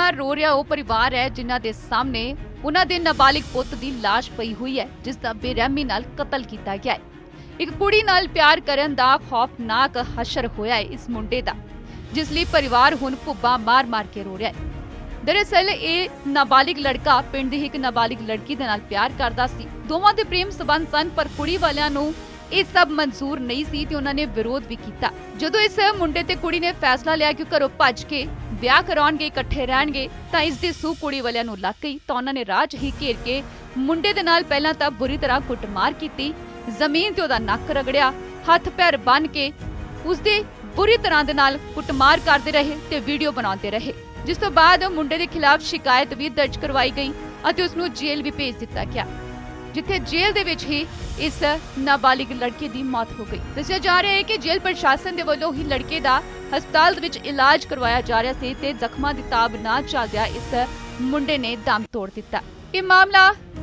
ਮਾਰ रो रहा वो परिवार है जिन्हां दे सामने उन्हां दे नाबालिग पुੱਤ ਦੀ ਲਾਸ਼ ਪਈ ਹੋਈ ਹੈ ਜਿਸ ਦਾ ਬੇਰਹਿਮੀ ਨਾਲ ਕਤਲ ਕੀਤਾ ਗਿਆ ਹੈ। ਇੱਕ ਕੁੜੀ ਨਾਲ ਪਿਆਰ ਕਰਨ ਦਾ ਖੌਫਨਾਕ ਹਸ਼ਰ ਹੋਇਆ ਹੈ ਇਸ ਮੁੰਡੇ ਦਾ, ਜਿਸ ਲਈ ਪਰਿਵਾਰ ਹੁਣ ਭੁੱਬਾ ਮਾਰ-ਮਾਰ ਕੇ ਰੋ ਰਿਹਾ ਹੈ। दरअसल ये नाबालिग लड़का पिंड दी एक नाबालिग लड़की दे नाल प्यार करदा सी। दोवां दे प्रेम संबंध सन, पर कुड़ी वालियां नूं ये सब मंजूर नहीं सी ते उन्हां ने विरोध भी कीता। जदों इस मुंडे ते कुड़ी ने फैसला लिया कि घरों भज के ब्याह कराउणगे, इकट्ठे रहणगे, तां इस दी सूह कुड़ी वालियां नूं लग गई। तां उन्हां ने राह च ही घेर के मुंडे दे नाल पहलां तां बुरी तरह कुटमार कीती, जमीन ते ओहदा नक रगड़िया, हथ पैर बन के उसदे बुरी तरह दे नाल कुटमार करदे रहे ते वीडियो बनाउंदे रहे। जिस तो बाद मुंडे के खिलाफ शिकायत भी दर्ज करवाई गई और उसनूं जेल भी भेज दिता गया, जिथे जेल दे विच ही इस नाबालिग लड़के की मौत हो गई। दस्सिया जा रहा है कि जेल प्रशासन दे वल्लों ही लड़के दा हस्पताल विच इलाज करवाया जा रहा सी ते जख्मां दी ताब ना चलदिया इस मुंडे ने दम तोड़ दिता। यह मामला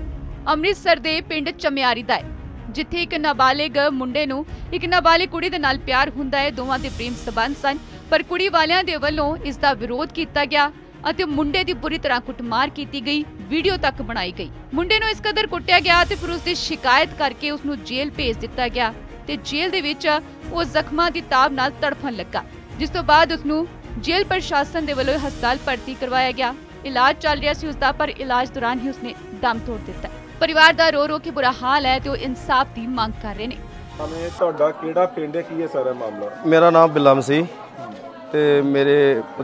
अमृतसर दे पिंड चमियारी दा है, जिथे एक नाबालिग मुंडे नूं एक नाबालिग कुड़ी दे नाल प्यार हुंदा है। दोवां दे प्रेम संबंध सन, पर कुड़ी वालियां दे वल्लों इस दा विरोध कीता गया ਅਤੇ ਮੁੰਡੇ ਦੀ बुरी तरह कुटमार की गई, वीडियो तक बनाई गई। मुंडे नूं इस कदर कुੱਟਿਆ ਗਿਆ ਤੇ ਫਿਰ ਉਸ ਦੀ ਸ਼ਿਕਾਇਤ ਕਰਕੇ ਉਸ ਨੂੰ ਜੇਲ੍ਹ ਭੇਜ ਦਿੱਤਾ ਗਿਆ ਤੇ ਜੇਲ੍ਹ ਦੇ ਵਿੱਚ ਉਹ ਜ਼ਖਮਾਂ ਦੀ ਤਾਬ ਨਾਲ ਤੜਫਣ ਲੱਗਾ, ਜਿਸ ਤੋਂ ਬਾਅਦ ਉਸ ਨੂੰ ਜੇਲ੍ਹ ਪ੍ਰਸ਼ਾਸਨ ਦੇ ਵੱਲੋਂ ਹਸਪਤਾਲ ਭਰਤੀ ਕਰਵਾਇਆ ਗਿਆ। ਇਲਾਜ ਚੱਲ ਰਿਹਾ ਸੀ ਉਸਦਾ, ਪਰ ਇਲਾਜ ਦੌਰਾਨ ਹੀ ਉਸਨੇ ਦਮ ਤੋੜ ਦਿੱਤਾ। ਪਰਿਵਾਰ ਦਾ ਰੋ ਰੋ ਕੇ ਬੁਰਾ ਹਾਲ ਹੈ ਤੇ ਉਹ ਇਨਸਾਫ ਦੀ ਮੰਗ ਕਰ ਰਹੇ ਨੇ। ਹਮੇ ਤੁਹਾਡਾ ਕਿਹੜਾ ਪਿੰਡ ਹੈ, ਕੀ ਹੈ ਸਾਰਾ ਮਾਮਲਾ? ਮੇਰਾ ਨਾਮ ਬਿੱਲਾ ਮਸੀਹ ਤੇ ਮੇਰੇ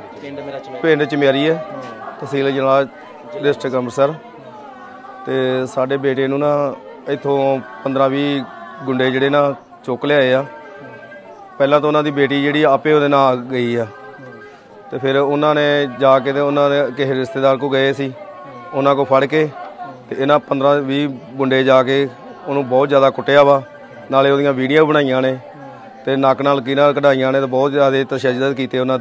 ਪਿੰਡ ਚਮਿਆਰੀ ਹੈ, ਤਹਿਸੀਲ ਅਜਨਾਲਾ, ਡਿਸਟ੍ਰਿਕਟ ਅੰਮ੍ਰਿਤਸਰ। ਤੇ ਸਾਡੇ ਬੇਟੇ ਨੂੰ ਨਾ ਇੱਥੋਂ 15-20 ਗੁੰਡੇ ਜਿਹੜੇ ਨਾ ਚੁੱਕ ਲਿਆਏ ਆ। ਪਹਿਲਾਂ ਤਾਂ ਉਹਨਾਂ ਦੀ ਬੇਟੀ ਜਿਹੜੀ ਆਪੇ ਉਹਦੇ ਨਾਲ ਗਈ ਆ, ਤੇ ਫਿਰ ਉਹਨਾਂ ਨੇ ਜਾ ਕੇ ਤੇ ਉਹਨਾਂ ਨੇ ਕਿਸੇ ਰਿਸ਼ਤੇਦਾਰ ਕੋਲ ਗਏ ਸੀ, ਉਹਨਾਂ ਕੋਲ ਫੜ ਕੇ ਤੇ ਇਹਨਾਂ 15-20 ਗੁੰਡੇ ਜਾ ਕੇ ਉਹਨੂੰ ਬਹੁਤ ਜ਼ਿਆਦਾ ਕੁੱਟਿਆ ਵਾ। ਨਾਲੇ ਉਹਦੀਆਂ ਵੀਡੀਓ ਬਣਾਈਆਂ ਨੇ ਤੇ ਨੱਕ ਨਾਲ ਲਕੀਰਾਂ ਕਢਾਈਆਂ ਨੇ ਤੇ ਬਹੁਤ ਜ਼ਿਆਦਾ ਤਸ਼ੱਦਦ ਕੀਤੇ ਉਹਨਾਂ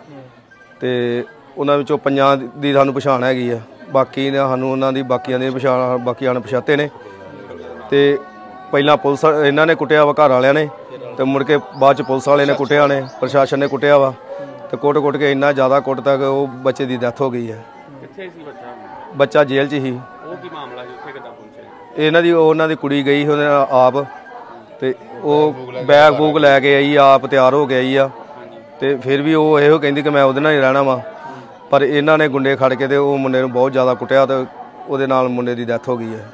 ਤੇ ਉਹਨਾਂ ਵਿੱਚੋਂ 5 ਦੀ ਸਾਨੂੰ ਪਛਾਣ ਹੈਗੀ ਆ, ਬਾਕੀ ਨੇ ਸਾਨੂੰ ਉਹਨਾਂ ਦੀ ਬਾਕੀਆਂ ਦੀ ਪਛਾਣ ਬਾਕੀ ਅਣਪਛਾਤੇ ਨੇ। ਤੇ ਪਹਿਲਾਂ ਪੁਲਿਸ ਇਹਨਾਂ ਨੇ ਕੁੱਟਿਆ ਵਾ, ਘਰ ਵਾਲਿਆਂ ਨੇ, ਤੇ ਮੁੜ ਕੇ ਬਾਅਦ 'ਚ ਪੁਲਿਸ ਵਾਲੇ ਨੇ ਕੁੱਟਿਆ ਨੇ, ਪ੍ਰਸ਼ਾਸਨ ਨੇ ਕੁੱਟਿਆ ਵਾ ਤੇ ਕੁੱਟ ਕੇ ਇੰਨਾ ਜ਼ਿਆਦਾ ਕੁੱਟ ਤੱਕ ਉਹ ਬੱਚੇ ਦੀ ਡੈਥ ਹੋ ਗਈ ਹੈ। ਕਿੱਥੇ ਸੀ ਬੱਚਾ? ਬੱਚਾ ਜੇਲ੍ਹ 'ਚ ਹੀ। ਉਹ ਕੀ ਮਾਮਲਾ ਸੀ, ਉੱਥੇ ਕਿੱਦਾਂ ਪਹੁੰਚੇ? ਉਹਨਾਂ ਦੀ ਕੁੜੀ ਗਈ ਉਹਦੇ ਨਾਲ ਆਪ, ਤੇ ਉਹ ਬੈਗ ਬੂਗ ਲੈ ਕੇ ਆਈ, ਆਪ ਤਿਆਰ ਹੋ ਕੇ ਆਈ ਆ, ਤੇ ਫਿਰ ਵੀ ਉਹ ਇਹੋ ਕਹਿੰਦੀ ਕਿ ਮੈਂ ਉਹਦੇ ਨਾਲ ਹੀ ਰਹਿਣਾ ਵਾ। ਪਰ ਇਹਨਾਂ ਨੇ ਗੁੰਡੇ ਖੜ ਕੇ ਤੇ ਉਹ ਮੁੰਡੇ ਨੂੰ ਬਹੁਤ ਜ਼ਿਆਦਾ ਕੁੱਟਿਆ ਤੇ ਉਹਦੇ ਨਾਲ ਮੁੰਡੇ ਦੀ ਡੈਥ ਹੋ ਗਈ ਹੈ।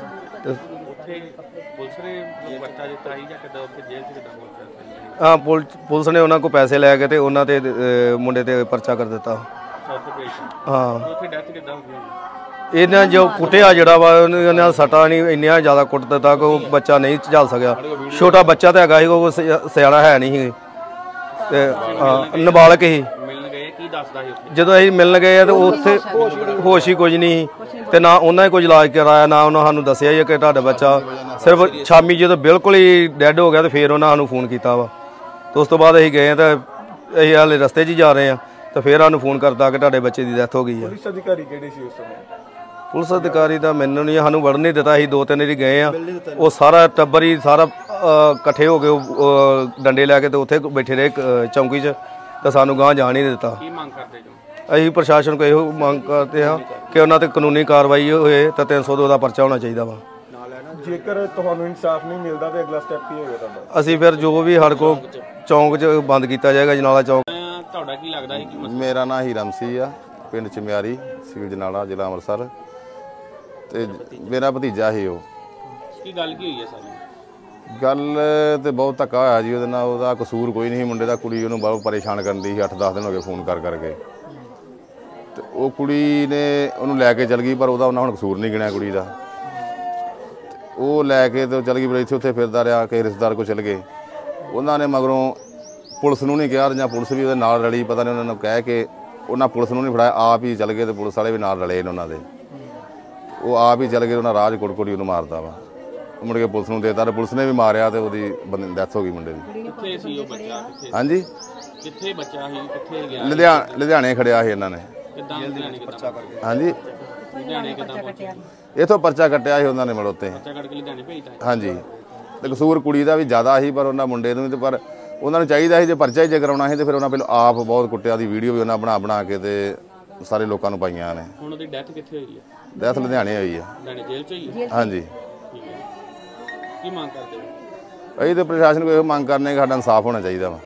ਹਾਂ, ਪੁਲਿਸ ਨੇ ਉਹਨਾਂ ਕੋਲ ਪੈਸੇ ਲੈ ਕੇ ਤੇ ਉਹਨਾਂ ਤੇ ਮੁੰਡੇ ਤੇ ਪਰਚਾ ਕਰ ਦਿੱਤਾ। ਹਾਂ, ਇਹਨਾਂ ਜੋ ਕੁੱਟਿਆ ਜਿਹੜਾ ਵਾ ਉਹਨਾਂ ਸੱਟਾਂ ਨਹੀਂ ਇੰਨੀਆਂ ਜ਼ਿਆਦਾ ਕੁੱਟ ਦਿੱਤਾ ਕਿ ਉਹ ਬੱਚਾ ਨਹੀਂ ਝੱਲ ਸਕਿਆ। ਛੋਟਾ ਬੱਚਾ ਤਾਂ ਹੈਗਾ ਸੀ, ਉਹ ਸਿਆਣਾ ਹੈ ਨਹੀਂ ਸੀ ਤੇ ਨਾਬਾਲਗ ਹੀ। ਜਦੋਂ ਅਸੀਂ ਮਿਲਣ ਗਏ ਆ ਤੇ ਉੱਥੇ ਹੋਸ਼ ਹੀ ਕੁਝ ਨਹੀਂ ਤੇ ਨਾ ਉਹਨਾਂ ਨੇ ਕੁਝ ਇਲਾਜ ਕਰਾਇਆ, ਨਾ ਉਹਨਾਂ ਸਾਨੂੰ ਦੱਸਿਆ ਕਿ ਤੁਹਾਡਾ ਬੱਚਾ। ਸਿਰਫ ਸ਼ਾਮੀ ਜਦੋਂ ਬਿਲਕੁਲ ਹੀ ਡੈੱਡ ਹੋ ਗਿਆ ਤੇ ਫਿਰ ਉਹਨਾਂ ਸਾਨੂੰ ਫੋਨ ਕੀਤਾ ਵਾ। ਤੇ ਉਸ ਤੋਂ ਬਾਅਦ ਅਸੀਂ ਗਏ ਤਾਂ ਅਸੀਂ ਹਾਲੇ ਰਸਤੇ 'ਚ ਹੀ ਜਾ ਰਹੇ ਹਾਂ ਤੇ ਫਿਰ ਸਾਨੂੰ ਫੋਨ ਕਰਤਾ ਕਿ ਤੁਹਾਡੇ ਬੱਚੇ ਦੀ ਡੈਥ ਹੋ ਗਈ ਹੈ। ਪੁਲਿਸ ਅਧਿਕਾਰੀ ਕਿਹੜੇ ਸੀ ਉਸ ਸਮੇਂ? ਪੁਲਿਸ ਅਧਿਕਾਰੀ ਤਾਂ ਮੈਨੂੰ ਨਹੀਂ, ਸਾਨੂੰ ਵੜਨ ਨਹੀਂ ਦਿੱਤਾ। ਅਸੀਂ 2-3 ਵਾਰੀ ਗਏ ਆ, ਉਹ ਸਾਰਾ ਟੱਬਰ ਹੀ ਸਾਰਾ ਇਕੱਠੇ ਹੋ ਕੇ ਡੰਡੇ ਲੈ ਕੇ ਤੇ ਉੱਥੇ ਬੈਠੇ ਰਹੇ ਚੌਂਕੀ 'ਚ, ਤਾਂ ਸਾਨੂੰ ਗਾਂਹ ਜਾਣ ਹੀ ਨਹੀਂ ਦਿੱਤਾ। ਕੀ ਮੰਗ ਕਰਦੇ ਜੋ? ਅਸੀਂ ਪ੍ਰਸ਼ਾਸਨ ਕੋਲ ਇਹੋ ਮੰਗ ਕਰਦੇ ਹਾਂ ਕਿ ਉਹਨਾਂ ਤੇ ਕਾਨੂੰਨੀ ਕਾਰਵਾਈ ਹੋਏ ਤਾਂ 302 ਦਾ ਪਰਚਾ ਹੋਣਾ ਚਾਹੀਦਾ ਵਾ। ਜੇਕਰ ਤੁਹਾਨੂੰ ਇਨਸਾਫ ਨਹੀਂ ਮਿਲਦਾ ਤੇ ਅਗਲਾ ਸਟੈਪ ਕੀ ਹੋਵੇਗਾ ਤੁਹਾਡਾ? ਅਸੀਂ ਫਿਰ ਜੋ ਵੀ ਸਾਡੇ ਕੋਲ ਚੌਂਕ 'ਚ ਬੰਦ ਕੀਤਾ ਜਾਏਗਾ, ਅਜਨਾਲਾ ਚੌਂਕ। ਤੁਹਾਡਾ ਕੀ ਲੱਗਦਾ ਹੈ? ਮੇਰਾ ਨਾਂ ਹੀਰਾ ਮਸੀਹ ਆ, ਪਿੰਡ ਚਮਿਆਰੀ, ਤਹਿਸੀਲ ਅਜਨਾਲਾ, ਜ਼ਿਲ੍ਹਾ ਅੰਮ੍ਰਿਤਸਰ। ਤੇ ਮੇਰਾ ਭਤੀਜਾ ਸੀ। ਉਹ ਕੀ ਗੱਲ ਕੀ ਹੋਈ ਹੈ ਸਾਰੀ ਗੱਲ? ਤੇ ਬਹੁਤ ਧੱਕਾ ਹੋਇਆ ਜੀ ਉਹਦੇ ਨਾਲ। ਉਹਦਾ ਕਸੂਰ ਕੋਈ ਨਹੀਂ ਮੁੰਡੇ ਦਾ, ਕੁੜੀ ਉਹਨੂੰ ਬਹੁਤ ਪਰੇਸ਼ਾਨ ਕਰਨ ਦੀ ਸੀ। 8-10 ਦਿਨ ਹੋ ਗਏ ਫੋਨ ਕਰਕੇ ਤੇ ਉਹ ਕੁੜੀ ਨੇ ਉਹਨੂੰ ਲੈ ਕੇ ਚਲ ਗਈ, ਪਰ ਉਹਦਾ ਉਹਨਾਂ ਹੁਣ ਕਸੂਰ ਨਹੀਂ ਗਿਣਿਆ ਕੁੜੀ ਦਾ। ਉਹ ਲੈ ਕੇ ਤੇ ਚਲ ਗਈ, ਪਰ ਇੱਥੇ ਉੱਥੇ ਫਿਰਦਾ ਰਿਹਾ, ਕਿਸੇ ਰਿਸ਼ਤੇਦਾਰ ਕੋਲ ਚਲ ਗਏ। ਉਹਨਾਂ ਨੇ ਮਗਰੋਂ ਪੁਲਿਸ ਨੂੰ ਨਹੀਂ ਕਿਹਾ, ਜਾਂ ਪੁਲਿਸ ਵੀ ਉਹਦੇ ਨਾਲ ਰਲੀ, ਪਤਾ ਨਹੀਂ ਉਹਨਾਂ ਨੂੰ ਕਹਿ ਕੇ ਉਹਨਾਂ ਪੁਲਿਸ ਨੂੰ ਨਹੀਂ ਫੜਾਇਆ, ਆਪ ਹੀ ਚਲ ਗਏ ਤੇ ਪੁਲਿਸ ਵਾਲੇ ਵੀ ਨਾਲ ਰਲੇ ਨੇ ਉਹਨਾਂ ਦੇ। ਉਹ ਆਪ ਹੀ ਚਲ ਗਏ, ਉਹਨਾਂ ਰਾਜ ਕੁੜੀ ਉਹਨੂੰ ਮਾਰਦਾ ਵਾ। ਮੁੜ ਕੇ ਪੁਲਿਸ ਨੂੰ ਦੇਤਾ ਤੇ ਪੁਲਿਸ ਨੇ ਵੀ ਮਾਰਿਆ ਤੇ ਉਹਦੀ ਡੈਥ ਹੋ ਗਈ ਮੁੰਡੇ ਦੀ। ਕਿੱਥੇ ਸੀ ਉਹ ਬੱਚਾ? ਹਾਂਜੀ, ਕਿੱਥੇ ਬੱਚਾ ਸੀ? ਕਿੱਥੇ ਗਿਆ? ਲੁਧਿਆਣੇ ਖੜਿਆ ਸੀ ਇਹਨਾਂ ਨੇ। ਕਿੱਦਾਂ ਲੁਧਿਆਣੇ ਪਰਚਾ ਕਰਕੇ? ਹਾਂਜੀ, ਲੁਧਿਆਣੇ ਕਿੱਦਾਂ ਪਹੁੰਚੇ? ਇੱਥੋਂ ਪਰਚਾ ਕੱਟਿਆ ਸੀ ਉਹਨਾਂ ਨੇ ਮੜੋਤੇ। ਪਰਚਾ ਕੱਟ ਕੇ ਲੁਧਿਆਣੇ ਭੇਜਤਾ? ਹਾਂਜੀ, ਤੇ ਕਸੂਰ ਕੁੜੀ ਦਾ ਵੀ ਜ਼ਿਆਦਾ ਸੀ, ਪਰ ਉਹਨਾਂ ਮੁੰਡੇ ਨੂੰ ਵੀ। ਤੇ ਪਰ ਉਹਨਾਂ ਨੂੰ ਚਾਹੀਦਾ ਸੀ ਜੇ ਪਰਚਾ ਹੀ ਜੇ ਕਰਾਉਣਾ ਸੀ ਤੇ ਫਿਰ ਉਹਨਾਂ ਪਹਿਲਾਂ ਆਪ ਬਹੁਤ ਕੁੱਟਿਆ ਦੀ ਵੀਡੀਓ ਵੀ ਉਹਨਾਂ ਬਣਾ ਕੇ ਤੇ ਸਾਰੇ ਲੋਕਾਂ ਨੂੰ ਪਾਈਆਂ ਨੇ। ਹੁਣ ਉਹਦੀ ਡੈਥ ਕਿੱਥੇ ਹੋਈ ਹੈ? ਡੈਥ ਲੁਧਿਆਣੇ ਹੋਈ ਆ। ਲੁਧਿਆਣੇ ਜੇਲ੍ਹ 'ਚ ਹੋਈ ਹੈ? ਹਾਂਜੀ। ਠੀਕ ਹੈ। ਕੀ ਮੰਗ ਕਰਦੇ ਹੋ? ਅਸੀਂ ਤੇ ਪ੍ਰਸ਼ਾਸਨ ਕੋਲ ਇਹੋ ਮੰਗ ਕਰਨੇ ਕਿ ਸਾਡਾ ਇਨਸਾਫ ਹੋਣਾ ਚਾਹੀਦਾ ਵਾ।